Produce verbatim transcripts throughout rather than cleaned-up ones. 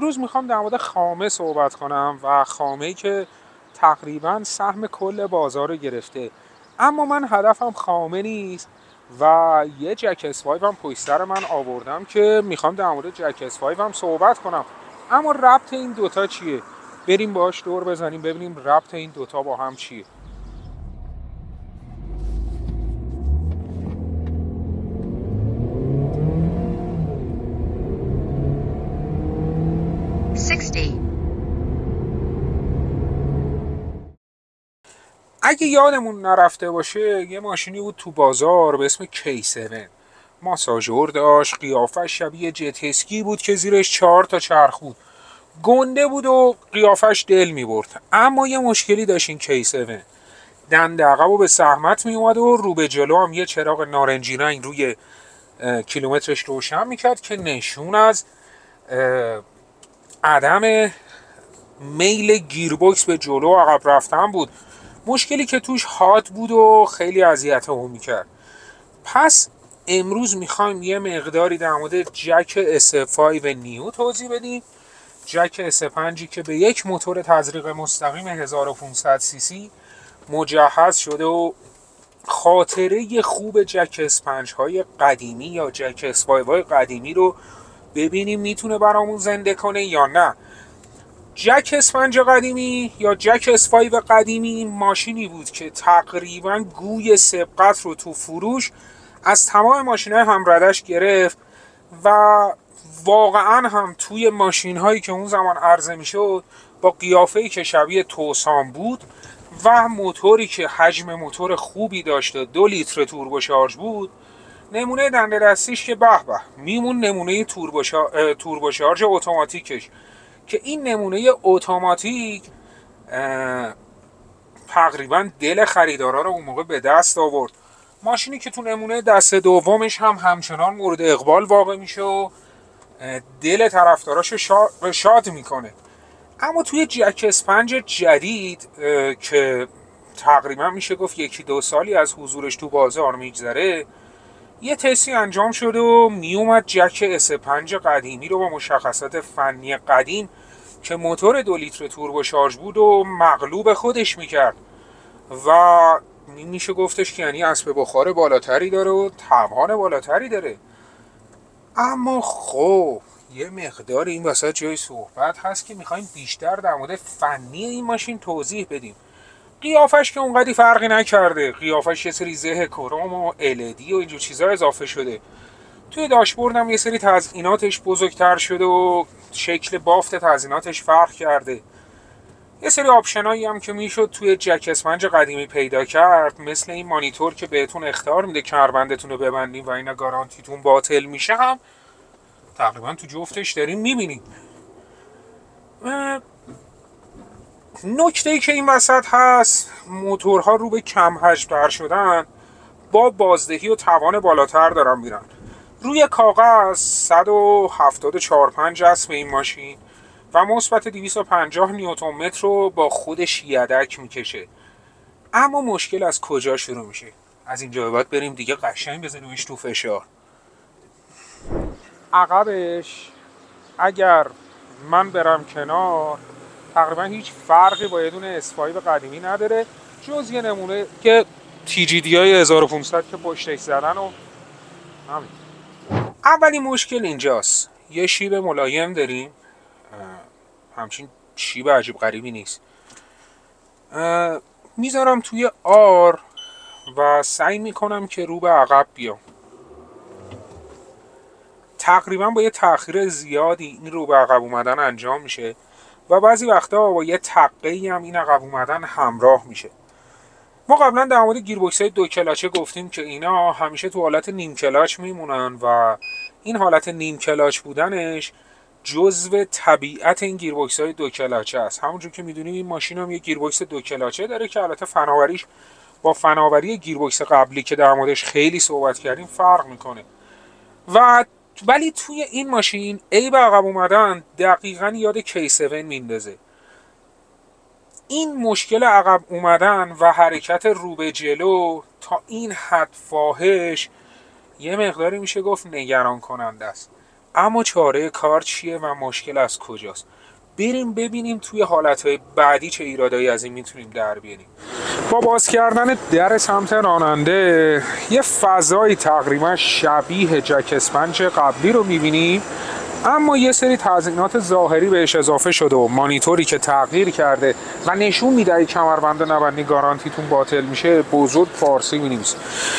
امروز میخوام در مورد خامه صحبت کنم و خامه‌ای که تقریبا سهم کل بازار رو گرفته. اما من هدفم خامه نیست و یه جک اس پنج هم پشت سر من آوردم که میخوام در مورد جک اس پنج هم صحبت کنم. اما ربط این دوتا چیه؟ بریم باهاش دور بزنیم ببینیم ربط این دوتا با هم چیه. اگه یادمون نرفته باشه یه ماشینی بود تو بازار به اسم کی هفت. ماساژور داشت، قیافش شبیه جت اسکی بود که زیرش چهار تا چرخ بود. گنده بود و قیافش دل می برد. اما یه مشکلی داشت این کی هفت. دنده عقب به زحمت می اومد و رو به جلو هم یه چراغ نارنجی رنگ روی کیلومترش روشن میکرد که نشون از عدم میل گیربکس به جلو و عقب رفتن بود. مشکلی که توش هات بود و خیلی اذیتمون میکرد. پس امروز میخوایم یه مقداری در مورد جک اس پنج نیو توضیح بدیم. جک اس پنج که به یک موتور تزریق مستقیم هزار و پانصد سی سی مجهز شده و خاطره خوب جک اس پنج های قدیمی یا جک اس پنج های قدیمی رو ببینیم میتونه برامون زنده کنه یا نه. جک اس پنج قدیمی یا جک اس پنج قدیمی ماشینی بود که تقریبا گوی سبقت رو تو فروش از تمام ماشین‌های همردش گرفت و واقعا هم توی ماشین‌هایی که اون زمان عرضه میشد با قیافه‌ای که شبیه توسان بود و موتوری که حجم موتور خوبی داشته، دو لیتر توربو شارژ بود. نمونه دنده دستیش که به به میمون نمونه توربو شا... توربو شارژ اتوماتیکش که این نمونه اتوماتیک تقریبا دل خریدارا رو اون موقع به دست آورد. ماشینی که تو نمونه دست دومش هم همچنان مورد اقبال واقع میشه و دل طرفداراشو شا... شاد میکنه. اما توی جک اس پنج جدید که تقریبا میشه گفت یکی دو سالی از حضورش تو بازار میگذره، یه تستی انجام شده و میومد جک اس پنج قدیمی رو با مشخصات فنی قدیم که موتور دو لیتر توربو شارژ بود و مغلوب خودش میکرد و میشه گفتش که یعنی اسب بخار بالاتری داره و توان بالاتری داره. اما خب یه مقدار این وسط جای صحبت هست که میخوایم بیشتر در مورد فنی این ماشین توضیح بدیم. قیافش که اونقدی فرقی نکرده، قیافش یه سری زه کروم و ال ای دی و اینجور چیزا اضافه شده. توی داشبورد هم یه سری تزییناتش بزرگتر شده و شکل بافت تزییناتش فرق کرده. یه سری آپشنایی هم که میشد توی جک اس پنج قدیمی پیدا کرد، مثل این مانیتور که بهتون اخطار میده کمربندتون رو ببندین و اینا گارانتیتون باطل میشه، هم تقریبا تو جفتش داریم میبینید. نکته‌ای که این وسط هست، موتورها رو به کم حجم‌تر شدن با بازدهی و توان بالاتر دارن میرن. روی کاغذ صد و هفتاد و چهار پنج است به این ماشین و مثبت دویست و پنجاه نیوتن متر رو با خودش یدک میکشه. اما مشکل از کجا شروع میشه؟ از اینجا به بعد بریم دیگه قشنگ بزنیمش تو فشار. عقبش اگر من برم کنار تقریبا هیچ فرقی با یه دونه اس پنج قدیمی نداره، جز یه نمونه که تی جی دی های هزار و پانصد که پشتش زدن و همین. اولین مشکل اینجاست، یه شیب ملایم داریم، همچین شیب عجیب غریبی نیست. میذارم توی آر و سعی میکنم که رو به عقب بیام. تقریبا با یه تأخیر زیادی این رو به عقب اومدن انجام میشه و بعضی وقتا با یه تقه‌ای هم این عقب اومدن همراه میشه. ما قبلا در مورد گیربکس های دو کلاچه گفتیم که اینا همیشه تو حالت نیم کلاچ میمونن و این حالت نیم کلاچ بودنش جزو طبیعت این گیربکس های دو کلاچه است. همونجور که میدونیم این ماشین هم یه گیربکس دو کلاچه داره که البته فناوریش با فناوری گیربکس قبلی که در موردش خیلی صحبت کردیم فرق میکنه. و ولی توی این ماشین ای به عقب اومدن دقیقاً یاد کی هفت میندازه. این مشکل عقب اومدن و حرکت رو به جلو تا این حد فاحش یه مقداری میشه گفت نگران کننده است. اما چاره کار چیه و مشکل از کجاست؟ بریم ببینیم توی حالتهای بعدی چه ایرادایی از این میتونیم در بیاریم. با باز کردن در سمت راننده یه فضایی تقریبا شبیه جک اسپنج قبلی رو میبینیم، اما یه سری تزیینات ظاهری بهش اضافه شده و مانیتوری که تغییر کرده و نشون میده اگه کمربند نبندی گارانتیتون باطل میشه بزرگ فارسی مینویسه.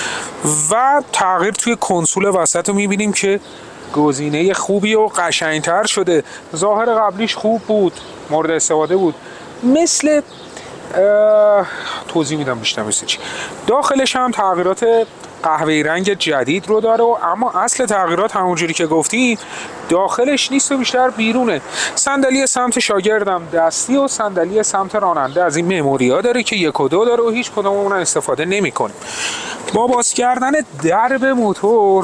و تغییر توی کنسول وسط رو میبینیم که گزینه خوبی و قشنگتر شده. ظاهر قبلیش خوب بود، مورد استفاده بود، مثل توضیح میدم بیشتر مثل چی. داخلش هم تغییرات قهوه‌ای رنگ جدید رو داره و اما اصل تغییرات همونجوری که گفتیم داخلش نیست و بیشتر بیرونه. صندلی سمت شاگردم دستی و صندلی سمت راننده از این مموریا داره که یک و دو داره و هیچ کدوم اون استفاده نمی‌کنیم. با باز کردن درب موتور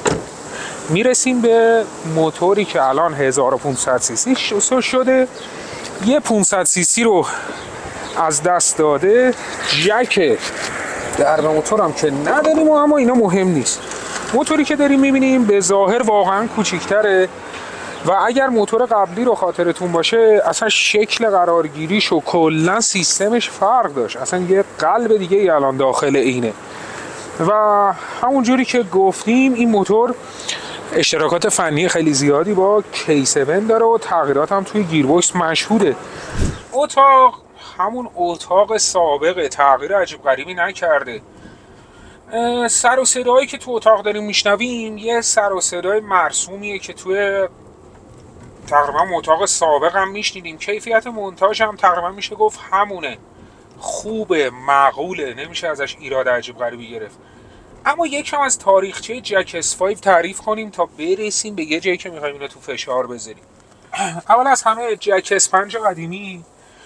میرسیم به موتوری که الان هزار و پانصد سی سی شده. یه پانصد سی سی رو از دست داده. جک درب موتور هم که نداریم و اما اینا مهم نیست. موتوری که داریم میبینیم به ظاهر واقعا کوچیک‌تره و اگر موتور قبلی رو خاطرتون باشه اصلا شکل قرارگیریش و کلا سیستمش فرق داشت، اصلا یه قلب دیگه ای الان داخل اینه. و همونجوری که گفتیم این موتور اشتراکات فنی خیلی زیادی با کی هفت داره و تغییرات هم توی گیربکس مشهوده. اتاق همون اتاق سابقه، تغییر عجیب غریبی نکرده. سر و صدایی که تو اتاق داریم میشنویم یه سر و صدای مرسومیه که توی تقریبا اتاق سابق هم میشنیدیم. کیفیت مونتاژ هم تقریبا میشه گفت همونه، خوبه، معقوله، نمیشه ازش ایراد عجیب غریبی گرفت. اما یکم از تاریخچه جک اس پنج تعریف کنیم تا برسیم به یه جایی که میخوایم اینو تو فشار بذاریم. اول از همه جک اس پنج قدیمی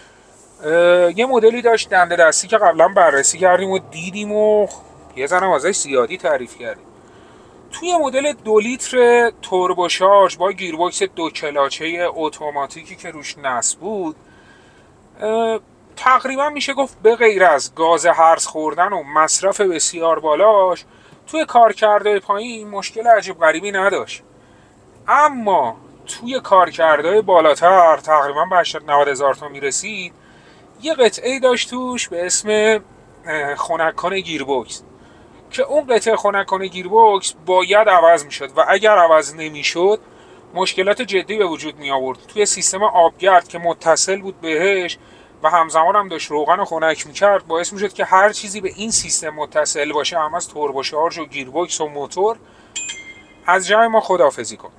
یه مدلی داشت دنده دستی که قبلا بررسی کردیم و دیدیم و یه زنم ازش زیادی تعریف کردیم. توی مدل دو لیتر توربو شارژ با گیربکس دو کلاچه اتوماتیکی که روش نصب بود، تقریبا میشه گفت به غیر از گاز هرز خوردن و مصرف بسیار بالاش توی کارکردهای پایین مشکل عجیب غریبی نداشت. اما توی کارکردهای بالاتر تقریبا به هشتاد نود هزار تا میرسید، یه قطعه داشت توش به اسم خنک‌کن گیربکس که اون قطعه خنک‌کن گیربکس باید عوض میشد و اگر عوض نمیشد مشکلات جدی به وجود می آورد. توی سیستم آبگرد که متصل بود بهش و همزمان هم داشت روغن رو خنک میکرد، باعث میشد که هر چیزی به این سیستم متصل باشه، هم از توربو شارژ و گیربکس و موتور، از جای ما خداحافظی کن.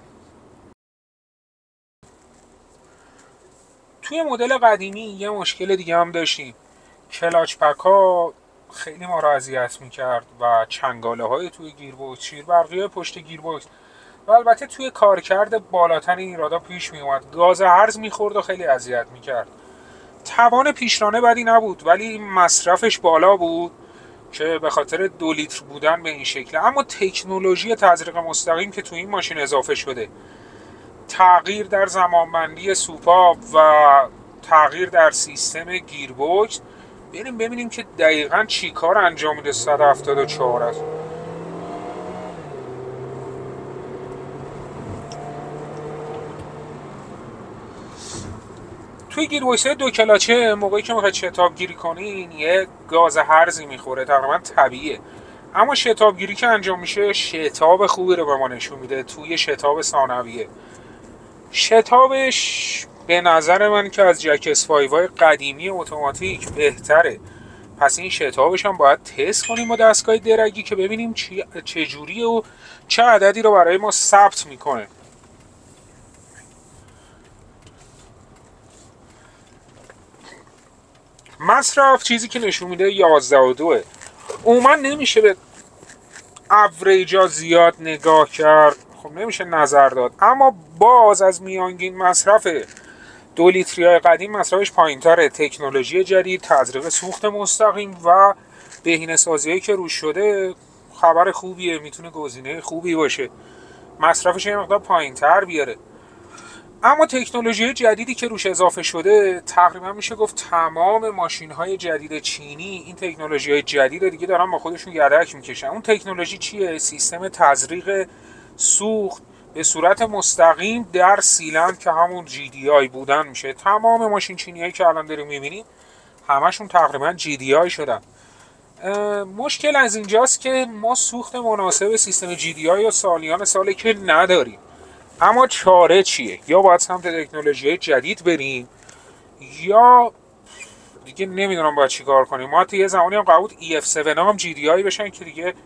توی مدل قدیمی یه مشکل دیگه هم داشتیم. کلاچ پکا خیلی ما رو اذیت میکرد و چنگاله های توی گیربکس، شیر برقی پشت گیربکس و البته توی کارکرد بالاتر این ایرادا پیش میومد. گاز هرز میخورد و خیلی اذیت میکرد. توان پیشرانه بدی نبود ولی مصرفش بالا بود که به خاطر دو لیتر بودن به این شکل. اما تکنولوژی تزریق مستقیم که توی این ماشین اضافه شده، تغییر در زمانبندی سوپاپ و تغییر در سیستم گیربکس، بریم ببینیم که دقیقاً چی کار انجام میده. صد و هفتاد و چهار است. توی گیربکس دو کلاچه موقعی که میخواید شتاب گیری کنین یه گاز هرزی میخوره، تقریبا طبیعیه. اما شتاب گیری که انجام میشه شتاب خوبی رو به ما نشون میده توی شتاب ثانویه. شتابش به نظر من که از جک اس پنج های قدیمی اتوماتیک بهتره. پس این شتابش هم باید تست کنیم با دستگاه درگی که ببینیم چه جوریه و چه عددی رو برای ما ثبت میکنه. مصرف چیزی که نشون میده یازده و دوه. عموما نمیشه به اوریجا زیاد نگاه کرد، خب نمیشه نظر داد، اما باز از میانگین مصرف دو لیتری های قدیم مصرفش پایین تره. تکنولوژی جدید، تزریق سوخت مستقیم و بهینه سازی هایی که روش شده خبر خوبیه، میتونه گزینه خوبی باشه. مصرفش یه مقدار پایین تر بیاره. اما تکنولوژی جدیدی که روش اضافه شده، تقریبا میشه گفت تمام ماشین های جدید چینی این تکنولوژی های جدید دیگه دارن با خودشون یدک میکشن. اون تکنولوژی چیه؟ سیستم تزریق سوخت به صورت مستقیم در سیلند که همون جی دی آی بودن میشه. تمام ماشین چینی هایی که الان داریم میبینیم همشون تقریبا جی دی آی شدن. مشکل از اینجاست که ما سوخت مناسب سیستم جی دی آی یا سالیان ساله که نداریم. اما چاره چیه؟ یا باید سمت تکنولوژی جدید بریم یا دیگه نمیدونم باید چی کار کنیم. ما تا یه زمانی هم قبول ای اف هفت هم جی دی آی بشن که دیگه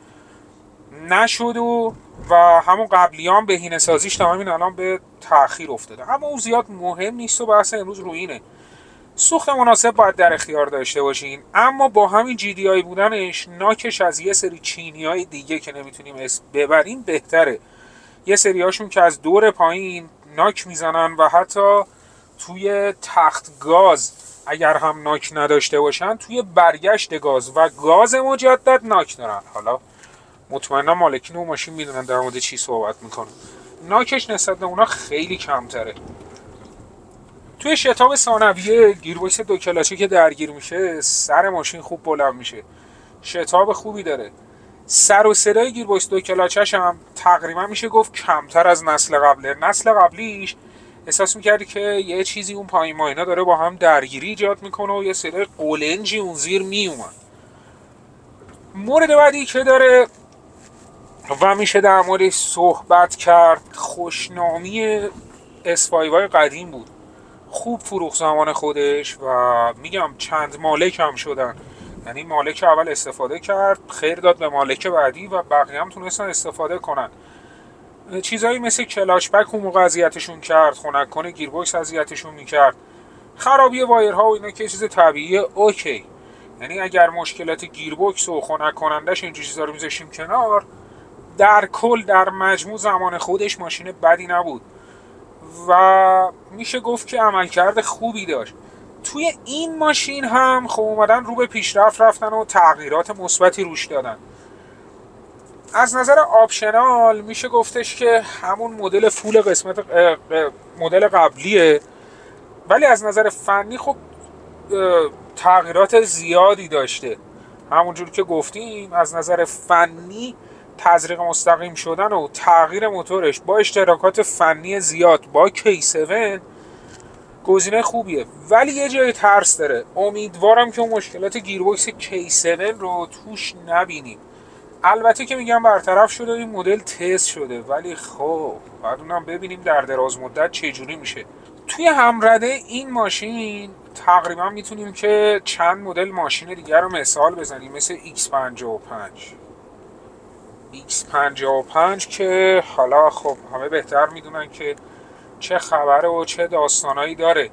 نشد و و همون قبلی هم بهینه سازیش تمامی الان به تأخیر افتاده. اما اون زیاد مهم نیست و بحث امروز رو اینه سوخت مناسب باید در اختیار داشته باشین. اما با همین جی دی آی بودنش ناکش از یه سری چینی های دیگه که نمیتونیم اسم ببریم بهتره. یه سری هاشون که از دور پایین ناک میزنن و حتی توی تخت گاز اگر هم ناک نداشته باشن توی برگشت گاز و گاز مجدد ناک دارن. حالا مطمئنا مالکین اون ماشین میدونن در مورد چی صحبت میکنن. ناکش نسبت به اونا خیلی کمتره. توی شتاب ثانویه گیربکس دو کلاچه که درگیر میشه سر ماشین خوب بلند میشه، شتاب خوبی داره. سر و صدای گیربکس دو کلاچه‌ش هم تقریبا میشه گفت کمتر از نسل قبله. نسل قبلیش احساس میکردی که یه چیزی اون پایین ماینا داره با هم درگیری ایجاد میکنه و یه صدای قولنجی اون زیر میومد. مورد بعدی که داره و میشه در موردش صحبت کرد خوشنامی اس پنج قدیم بود. خوب فروخت زمان خودش و میگم چند مالک هم شدن. یعنی مالک اول استفاده کرد، خیر داد به مالک بعدی و بقیه هم تونستن استفاده کنن. چیزایی مثل کلاچ بک اون موقع اذیتشون کرد، خنک کنه گیربکس اذیتشون میکرد، خرابی وایرها و اینا که چیز طبیعیه اوکی. یعنی اگر مشکلات گیربکس و خنک کنندش این چیزا رو میذاشیم کنار، در کل در مجموع زمان خودش ماشین بدی نبود و میشه گفت که عملکرد خوبی داشت. توی این ماشین هم خب اومدن رو به پیشرفت رفتن و تغییرات مثبتی روش دادن. از نظر آپشنال میشه گفتش که همون مدل فول قسمت مدل قبلیه، ولی از نظر فنی خب تغییرات زیادی داشته. همونجور که گفتیم از نظر فنی تزریق مستقیم شدن و تغییر موتورش با اشتراکات فنی زیاد با کی هفت گزینه خوبیه، ولی یه جای ترس داره. امیدوارم که اون مشکلات گیربکس کی هفت رو توش نبینیم. البته که میگم برطرف شده، این مدل تست شده، ولی خب بعد اونم ببینیم در دراز مدت چه جوری میشه. توی همرده این ماشین تقریبا میتونیم که چند مدل ماشین دیگر رو مثال بزنیم، مثل ایکس پنجاه و پنج ایکس پنجاه و پنج که حالا خب همه بهتر میدونن که چه خبره و چه داستانایی داره.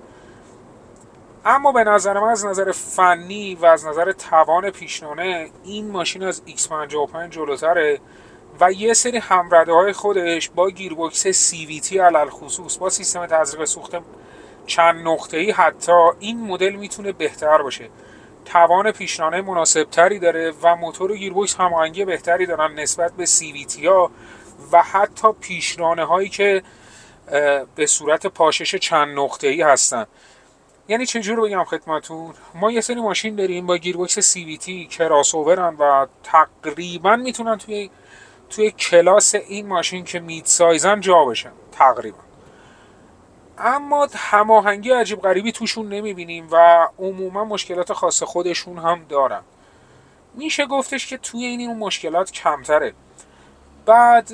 اما به نظر من از نظر فنی و از نظر توان پیشنانه این ماشین از ایکس پنجاه و پنج جلوتره و یه سری همرده های خودش با گیربکس سی وی تی علل خصوص با سیستم تزریق سوخت چند نقطه‌ای حتی این مدل میتونه بهتر باشه. توان پیشنانه مناسب تری داره و موتور و گیربکس هماهنگی بهتری دارن نسبت به سی وی تی ها و حتی پیشرانه هایی که به صورت پاشش چند نقطه‌ای هستن. یعنی چجور بگم خدمتون، ما یه سری ماشین داریم با گیربکس سی وی تی کراس اوورن و تقریبا میتونن توی توی کلاس این ماشین که مید سایزن جا بشن تقریبا، اما هماهنگی عجیب غریبی توشون نمیبینیم و عموما مشکلات خاص خودشون هم دارن. میشه گفتش که توی این اون مشکلات کمتره. بعد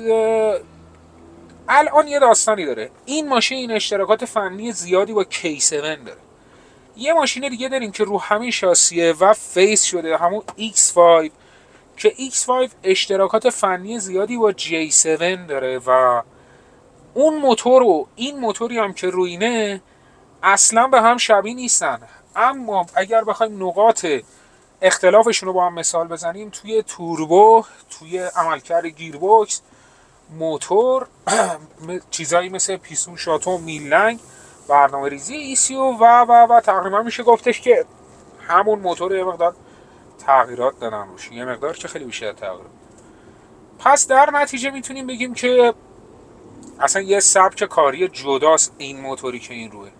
الان یه داستانی داره این ماشین، این اشتراکات فنی زیادی با کی هفت داره. یه ماشین دیگه داریم که رو همین شاسیه و فیس شده، همون ایکس پنج، که ایکس پنج اشتراکات فنی زیادی با جی هفت داره و اون موتور و این موتوری هم که روینه اصلا به هم شبیه نیستن. اما اگر بخوایم نقاط اختلافشون رو با هم مثال بزنیم، توی توربو، توی عملکرد گیربکس، موتور، چیزایی مثل پیستون، شاتو، میلنگ، برنامه ریزی ایسیو و و و تقریبا میشه گفتش که همون موتور یه مقدار تغییرات دادن روش، یه مقدار که خیلی بیشتر تغییر. پس در نتیجه میتونیم بگیم که اصلا یه سبک کاری جداست این موتوری که این روه.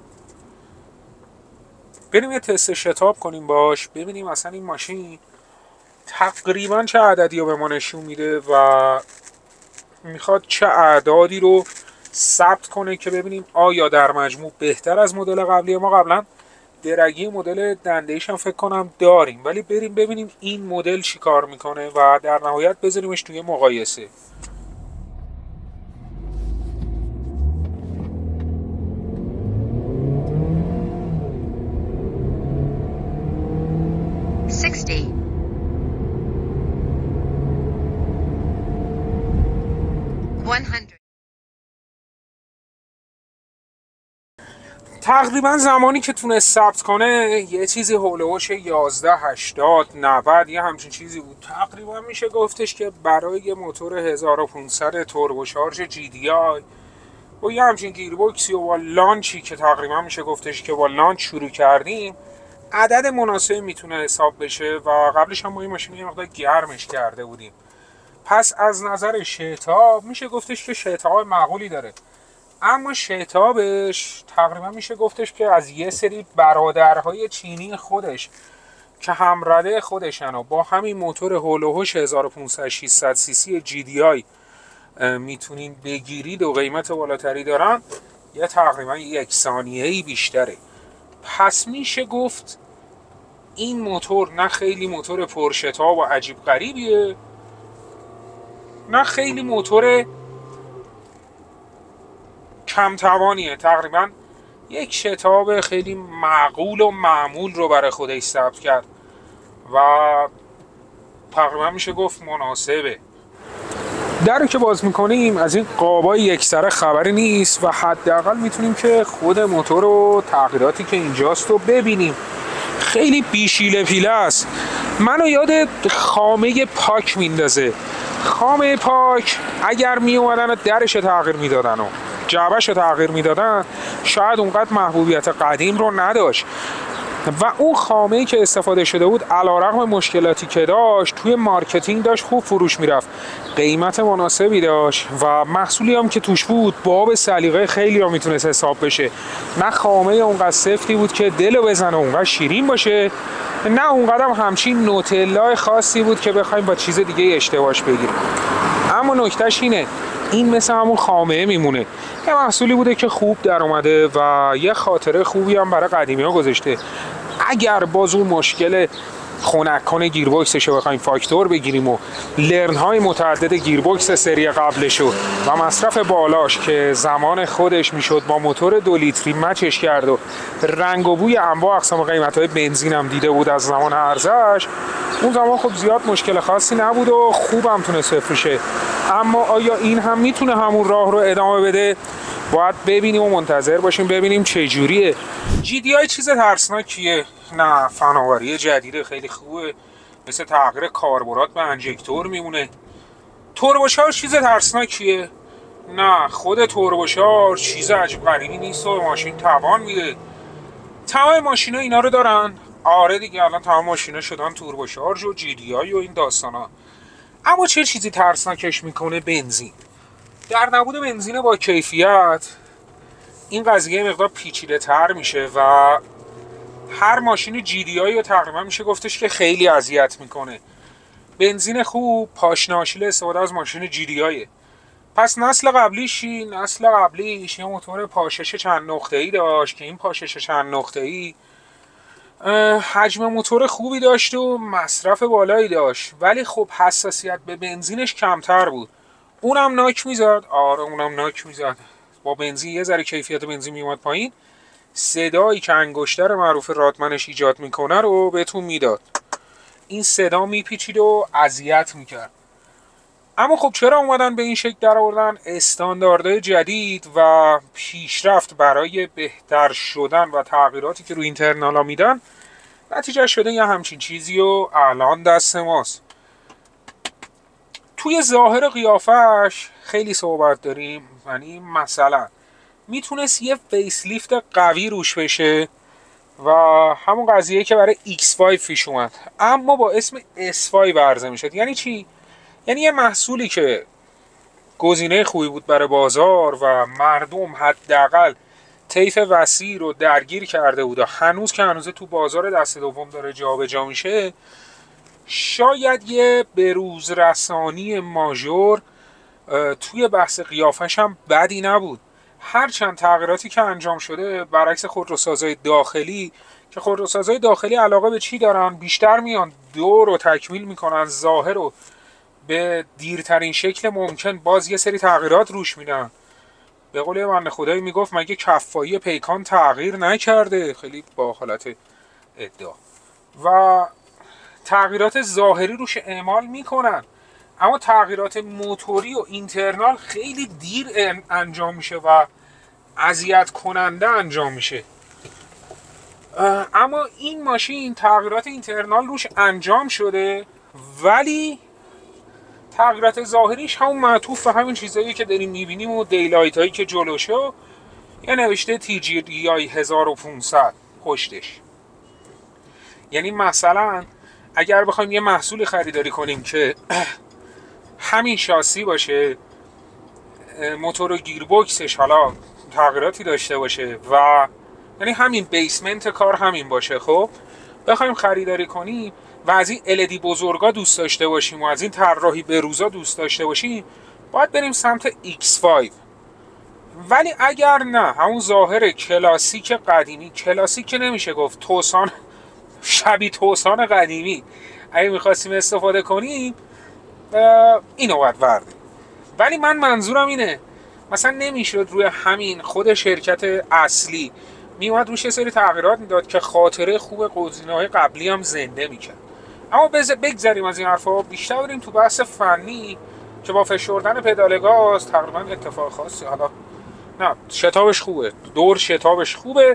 بریم یه تست شتاب کنیم باش، ببینیم اصلا این ماشین تقریبا چه عددی رو به ما نشون میده و میخواد چه اعدادی رو ثبت کنه که ببینیم آیا در مجموع بهتر از مدل قبلی. ما قبلا درگی مدل دنده‌ایش هم فکر کنم داریم، ولی بریم ببینیم این مدل چی کار میکنه و در نهایت بذاریمش توی مقایسه. sixty. one hundred. تقریبا زمانی که تونست ثبت کنه یه چیزی حول و حوش یازده هشتاد نود یه همچین چیزی بود. تقریبا میشه گفتش که برای یه موتور هزار و پانصد توربوشارژ جی دی آی با یه همچین گیربکسی و با لانچی که تقریبا میشه گفتش که با لانچ شروع کردیم عدد مناسبی میتونه حساب بشه و قبلش هم ما این ماشین یه مقدار گرمش کرده بودیم. پس از نظر شتاب میشه گفتش که شتاب معقولی داره، اما شتابش تقریبا میشه گفتش که از یه سری برادرهای چینی خودش که همرده خودشن و با همین موتور هول و هوش هزار و پانصد ششصد سی سی جی دی آی میتونین بگیرید و قیمت بالاتری دارن، یه تقریبا یک ثانیه‌ای بیشتره. پس میشه گفت این موتور نه خیلی موتور پرشتاب و عجیب غریبیه، نه خیلی موتور کم توانیه. تقریبا یک شتاب خیلی معقول و معمول رو برای خودش ثبت کرد و تقریبا میشه گفت مناسبه. در رو که باز میکنیم از این قابای یکسره خبری نیست و حداقل میتونیم که خود موتور و تغییراتی که اینجاست رو ببینیم. خیلی بیشیله پیله است، منو یاد خامه پاک میندازه. خامه پاک اگر می اومدن درش تغییر میدادن و جعبهش تغییر میدادن شاید اونقدر محبوبیت قدیم رو نداشت و اون خامه‌ای که استفاده شده بود علیرغم مشکلاتی که داشت توی مارکتینگ داشت خوب فروش میرفت، قیمت مناسبی داشت و محصولی هم که توش بود باب سلیقه خیلی هم میتونست حساب بشه. نه خامه اونقدر سفتی بود که دلو بزنه اونقدر شیرین باشه، نه اونقدر هم همچین نوتلای خاصی بود که بخوایم با چیز دیگه اشتباهش بگیریم. اما نکتهش اینه این مثل همون خامه میمونه، یه محصولی بوده که خوب در اومده و یه خاطره خوبی هم برای قدیمی ها گذاشته. اگر باز اون مشکل خنک‌کن گیربکسش رو بخوایم فاکتور بگیریم و لرن های متعدد گیربکس سری قبلشو و مصرف بالاش که زمان خودش میشد با موتور دو لیتری مچش کرد و رنگ و بوی انواع اقسام قیمت های بنزین هم دیده بود از زمان عرضش، اون زمان خب زیاد مشکل خاصی نبود و خوب هم تونست بفروشه. اما آیا این هم میتونه همون راه رو ادامه بده؟ باید ببینیم و منتظر باشیم ببینیم چه جوریه. جی دی آی چیز ترسناکیه؟ نه، فناوری جدید خیلی خوبه، مثل تغییر کاربرات به انجکتور میمونه. توربوشارژ چیز ترسناکیه؟ نه، خود توربوشارژ چیز عجیب غریبی نیست و ماشین توان میده. تمام ماشینا اینا رو دارن. آره دیگه، الان تمام ماشینا شدن توربوشارژ و جی دی آی و این داستانا. اما چه چیزی ترسناکش میکنه؟ بنزین. در نبود بنزین با کیفیت این قضیه مقدار پیچیده تر میشه و هر ماشین جی دی آی رو تقریبا میشه گفتش که خیلی اذیت میکنه. بنزین خوب پاشناشیل استفاده از ماشین جی دی آیه. پس نسل قبلیش نسل قبلیش یه موتور پاشش چند نقطه‌ای داشت که این پاشش چند نقطه‌ای حجم موتور خوبی داشت و مصرف بالایی داشت، ولی خب حساسیت به بنزینش کمتر بود. اونم ناک میزد. آره اونم ناک میزد. با بنزین یه ذره کیفیت بنزین میومد پایین، صدایی که انگشتر معروف رادمنش ایجاد میکنه رو بهتون میداد. این صدا میپیچید و اذیت میکرد. اما خب چرا اومدن به این شکل در آوردن؟ استانداردهای جدید و پیشرفت برای بهتر شدن و تغییراتی که روی اینترنالا میدن نتیجه شده یه همچین چیزی و الان دست ماست. توی ظاهر قیافش خیلی صحبت داریم، یعنی مثلا میتونست یه فیسلیفت قوی روش بشه و همون قضیه که برای ایکس پنج پیش اومد اما با اسم اس پنج عرضه میشد. یعنی چی؟ یعنی یه محصولی که گزینه خوبی بود برای بازار و مردم حداقل طیف وسیع رو درگیر کرده بود و هنوز که هنوز تو بازار دست دوم داره جابجا میشه، شاید یه بروز رسانی ماژور توی بحث قیافش هم بدی نبود. هرچند تغییراتی که انجام شده برعکس خودروسازهای داخلی که خودروسازهای داخلی علاقه به چی دارن؟ بیشتر میان دور رو تکمیل میکنن، ظاهر رو به دیرترین شکل ممکن باز یه سری تغییرات روش میدن. به قول من خدایی میگفت مگه کفایی پیکان تغییر نکرده؟ خیلی با حالت ادعا. و تغییرات ظاهری روش اعمال میکنن، اما تغییرات موتوری و اینترنال خیلی دیر انجام میشه و اذیت کننده انجام میشه. اما این ماشین تغییرات اینترنال روش انجام شده، ولی تغییرات ظاهریش همون معطوف به همین چیزایی که داریم میبینیم و دیلایت هایی که جلوشه و یه نوشته تی جی دی آی هزار و پانصد پشتش. یعنی مثلا اگر بخوایم یه محصول خریداری کنیم که همین شاسی باشه، موتور و گیربکسش حالا تغییراتی داشته باشه و یعنی همین بیسمنت کار همین باشه، خب بخوایم خریداری کنیم و از این ال ای دی بزرگا دوست داشته باشیم و از این طراحی بروزا دوست داشته باشیم، باید بریم سمت ایکس پنج. ولی اگر نه، همون ظاهر کلاسیک قدیمی، کلاسیک که نمیشه گفت، توسان شبیه توسان قدیمی اگه میخواستیم استفاده کنیم اینو باید ورده. ولی من منظورم اینه مثلا نمیشد روی همین خود شرکت اصلی میومد روش یه سری تغییرات میداد که خاطره خوب گزینه‌های قبلی هم زنده میکرد. اما بگذاریم از این حرفا، بیشتر بریم تو بحث فنی که با فشردن پدال گاز تقریبا اتفاق خاصی، حالا نه شتابش خوبه، دور شتابش خوبه،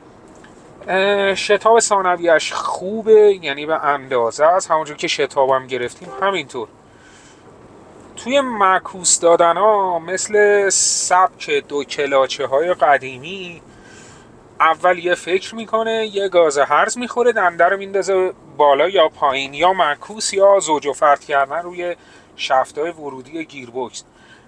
شتاب ثانویه‌اش خوبه، یعنی به اندازه است، همونجور که شتابم گرفتیم همینطور. توی معکوس دادن ها مثل سبک دو کلاچه های قدیمی، اول یه فکر میکنه، یه گاز هرز میخوره، دنده رو میندازه بالا یا پایین، یا معکوس یا زوج و فرد کردن روی شفتای ورودی گیربکس.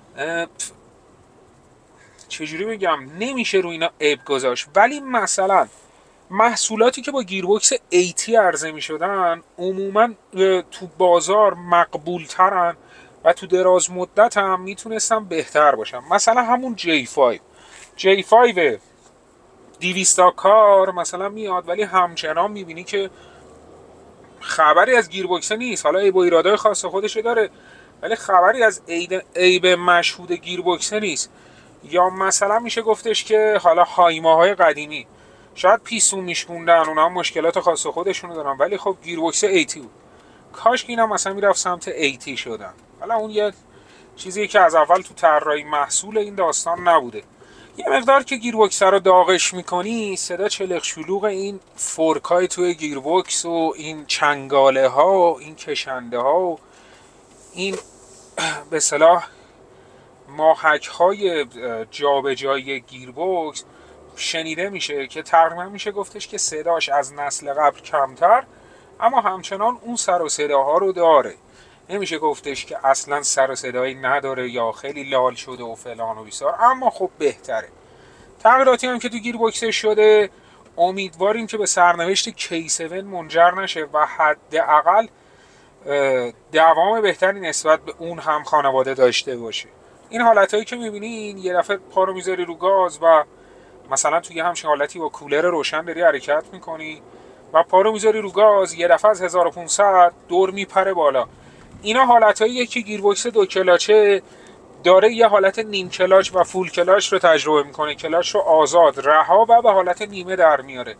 چجوری بگم، نمیشه روی اینا عیب گذاشت. ولی مثلا محصولاتی که با گیربکس ایتی عرضه میشدن عموما تو بازار مقبول ترن و تو دراز مدت هم میتونستم بهتر باشم. مثلا همون جی پنج جی پنج دویست کار مثلا میاد، ولی همچنان میبینی که خبری از گیربکس نیست. حالا عیب و ایرادای خاص خودشه داره، ولی خبری از عیب مشهود گیربکس نیست. یا مثلا میشه گفتش که حالا هایماهای قدیمی شاید پیستون میشکوندن، اونا هم مشکلات خاص خودشونو دارن، ولی خب گیربکس ایتی بود. کاش که اینا مثلا میرفت سمت ایتی شدن. حالا اون یه چیزی که از اول تو طراحی محصول این داستان نبوده. یه مقدار که گیربکس رو داغش میکنی، صدا چلق شلوغ این فورکای توی گیربکس و این چنگاله ها و این کشنده ها و این به اصطلاح ماهک های جابجایی گیربکس شنیده میشه که تقریبا میشه گفتش که صداش از نسل قبل کمتر، اما همچنان اون سر و صداها رو داره. نمیشه گفتش که اصلا سر و صدایی نداره یا خیلی لال شده و فلان و بیسار، اما خب بهتره. تغییراتی هم که تو گیربکسش شده امیدواریم که به سرنوشت کی هفت منجر نشه و حداقل دوام بهتری نسبت به اون هم خانواده داشته باشه. این حالتایی که میبینین یه دفعه پا رو میذاری رو گاز و مثلا توی همچین حالتی با کولر روشن داری حرکت میکنی و پا رو میذاری رو گاز، یه دفعه از هزار و پانصد دور میپره بالا. اینا حالتاییه که گیربکس دو کلاچه داره یه حالت نیم کلاچ و فول کلاچ رو تجربه میکنه، کلاچ رو آزاد رها و به حالت نیمه در میاره.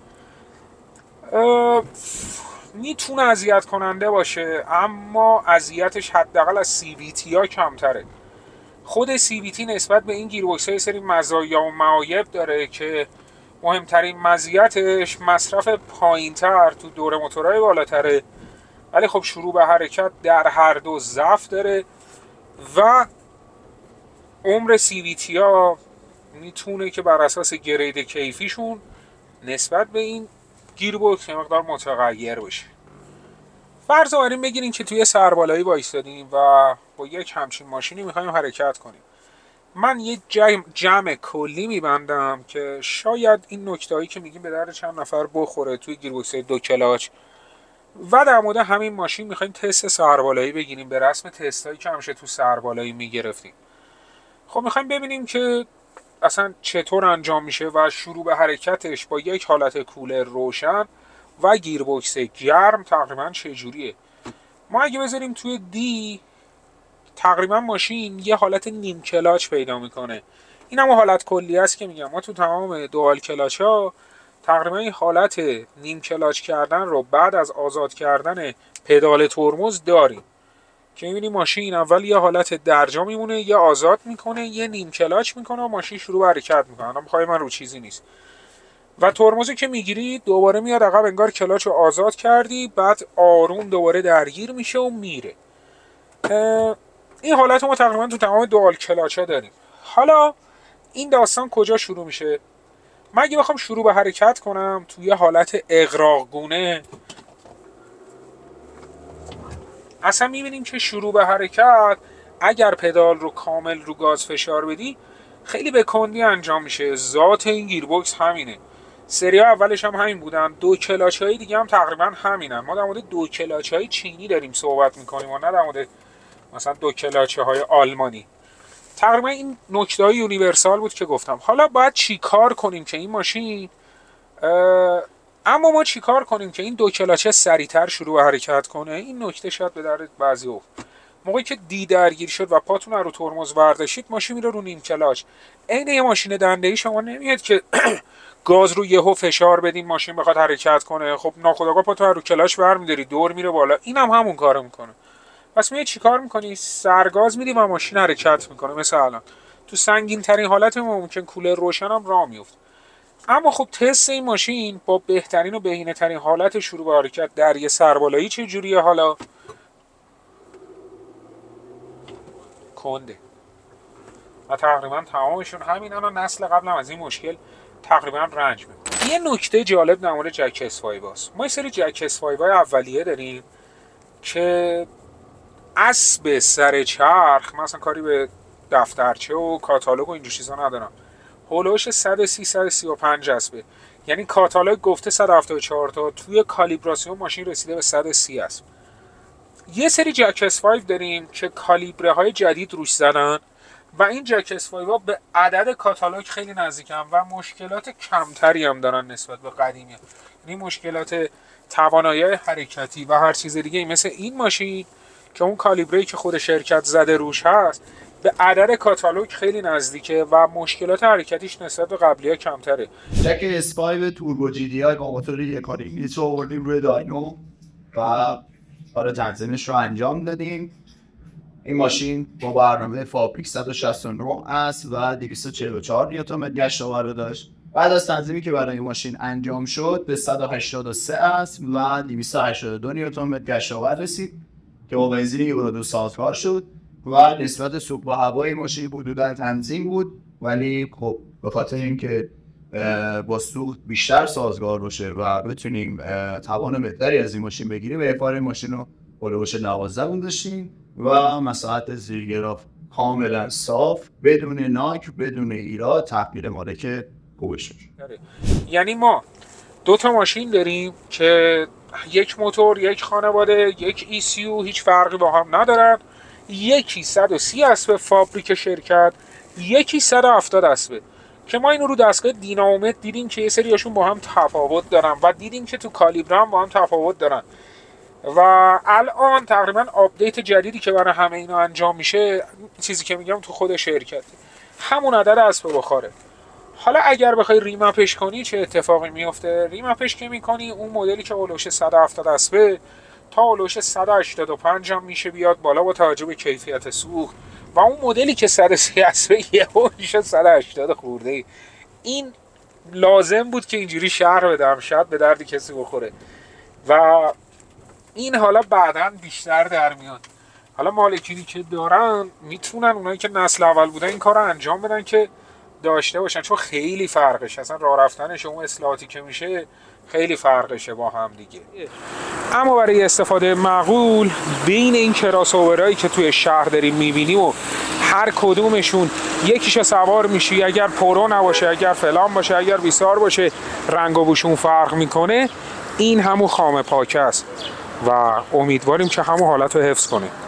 میتونه اذیت کننده باشه، اما اذیتش حداقل از سی وی تی ها کمتره. خود سی وی تی نسبت به این گیربکس ها یه سری مزایا و معایب داره که مهمترین مزیتش مصرف پایینتر تو دور موتورهای بالاتره، ولی خب شروع به حرکت در هر دو ضعف داره و عمر سی وی تی ها میتونه که بر اساس گرید کیفیشون نسبت به این گیربکس یه مقدار متغیر باشه. فرض آوریم بگیریم که توی سربالایی وایسادیم و با یک همچین ماشینی میخوایم حرکت کنیم. من یه جمع, جمع کلی میبندم که شاید این نکتهایی که میگیم به درد چند نفر بخوره توی گیربکس دو کلاچ. و در مورد همین ماشین میخوایم تست سربالایی بگیریم به رسم تستایی که همیشه تو سربالایی میگرفتیم. خب میخوایم ببینیم که اصلا چطور انجام میشه و شروع به حرکتش با یک حالت کولر روشن و گیربکس گرم تقریبا چجوریه. ما اگه بذاریم توی دی تقریبا ماشین یه حالت نیم کلاچ پیدا میکنه. این هم حالت کلی است که میگم ما تو تمام دوال کلاچ ها تقریبا این حالت نیم کلاچ کردن رو بعد از آزاد کردن پدال ترمز داریم که میبینی ماشین اول یه حالت درجا میمونه، یه آزاد میکنه، یه نیم کلاچ میکنه و ماشین شروع به حرکت میکنه. الان بخوای من رو چیزی نیست و ترمزی که میگیری دوباره میاد عقب، انگار کلاچ رو آزاد کردی، بعد آروم دوباره درگیر میشه و میره. این حالت ما تقریبا تو تمام دوال کلاچ ها داریم. حالا این داستان کجا شروع میشه؟ من اگه بخوام شروع به حرکت کنم توی حالت اغراق گونه، اصلا میبینیم که شروع به حرکت اگر پدال رو کامل رو گاز فشار بدی خیلی به کندی انجام میشه. ذات این گیربکس همینه. سری اولش هم همین بودن. دو کلاچ های دیگه هم تقریبا همینن. ما در مورد دو کلاچ های چینی داریم صحبت میکنیم و نه در مورد مثلا دو کلاچ های آلمانی. تقریبا این نکته های یونیورسال بود که گفتم. حالا باید چی کار کنیم که این ماشین اما ما چی کار کنیم که این دو کلاچه سریعتر شروع به حرکت کنه؟ این نکته شاید به درد بعضی افت. موقعی که دی درگیر شد و پاتون رو ترمز برداشتید ماشین میره رو نیم کلاچ. عین یه ماشین دنده‌ای شما نمیاد که گاز رو یهو فشار بدین ماشین بخواد حرکت کنه. خب ناخودآگاه پاتون رو کلاچ برمی‌داری، دور میره بالا. اینم هم همون کارو میکنه. پس میای چیکار میکنی؟ سرگاز میدی و ماشین حرکت میکنه. مثلا الان تو سنگین ترین حالت ممکن کولر روشن هم راه میفته. اما خب تست این ماشین با بهترین و بهینه ترین حالت شروع به حرکت در یه سربالایی چه جوریه؟ حالا کنده و تقریبا تمامشون همین. الان نسل قبل هم از این مشکل تقریبا رنج می‌برد. یه نکته جالب در مورد جک اس پنج است. ما یه سری جک اس پنج اولیه داریم که اسب سر چرخ، مثلا کاری به دفترچه و کاتالوگ و اینجور چیزا ندارم، هولوش صد و سی صد و سی و پنج اسبه. یعنی کاتالوگ گفته صد و هفتاد و چهار تا، توی کالیبراسیون ماشین رسیده به صد و سی اسب. یه سری جک اس پنج داریم که کالیبره های جدید روش زدن و این جک اس پنج ها به عدد کاتالوگ خیلی نزدیکن و مشکلات کمتری هم دارن نسبت به قدیمی. یعنی مشکلات توانایی حرکتی و هر چیز دیگه مثل این ماشین که اون کالیبره‌ای که خود شرکت زده روش هست به عدد کاتالوگ خیلی نزدیکه و مشکلات حرکتیش نسبت به قبلی‌ها کمتره. جک اس پنج توربو جی دی آی با موتور یک لیتر رو آوردیم روی داینو و کار تنظیمش رو انجام دادیم. این ماشین با برنامه فابریک صد و شصت و نه است و دویست و چهل و چهار نیوتن متر گشت آور داشت. بعد از تنظیمی که برای این ماشین انجام شد به صد و هشتاد و سه است و دویست و هشتاد و دو نیوتن متر گشت آور رسید که با بنزین یورو دو سازگار شد و نسبت سوق با هوای ماشین حدوداً تنظیم بود، ولی خب به خاطر اینکه با سوق بیشتر سازگار باشه و بتونیم توان بهتری از این ماشین بگیریم به افار ماشین رو هولوش دوازده داشتیم و مساحت زیرگراف کاملا صاف بدون ناک بدون ایراد تحویل مالک خوبش شد. یعنی ما دو تا ماشین داریم که یک موتور، یک خانواده، یک ای سی یو، هیچ فرقی با هم ندارن. یکی صد و سی اسب فابریک شرکت، یکی صد و هفتاد اسبه که ما اینو رو دستگاه دینامومتر دیدیم که یه سریاشون با هم تفاوت دارن و دیدیم که تو کالیبر هم با هم تفاوت دارن و الان تقریبا آپدیت جدیدی که برای همه اینا انجام میشه، چیزی که میگم تو خود شرکت همون عدد اسب بخوره. حالا اگر بخوای ریمپش کنی چه اتفاقی میفته؟ ریمپش که میکنی اون مدلی که اولوش صد و هفتاد اسبه تا اولوش صد و هشتاد و پنج هم میشه بیاد بالا با توجه به کیفیت سوخت و اون مدلی که صد و سی اسبه یهو میشه صد و هشتاد خورده. این لازم بود که اینجوری شرح بدم، شاید به درد کسی بخوره و این حالا بعداً بیشتر در میاد. حالا مالکینی که دارن میتونن اونایی که نسل اول بودن این کار رو انجام بدن که داشته باشن، چون خیلی فرقشه، اصلا راه رفتنش اون اصلاحاتی که میشه خیلی فرقشه با هم دیگه. اما برای استفاده معقول بین این کراس‌اوورایی که توی شهر داریم میبینی و هر کدومشون یکیشو سوار میشی، اگر پرو نباشه، اگر فلان باشه، اگر بیسار باشه، رنگ و بوشون فرق میکنه، این همون خامه پاکه است و امیدواریم که همون حالت رو حفظ کنه.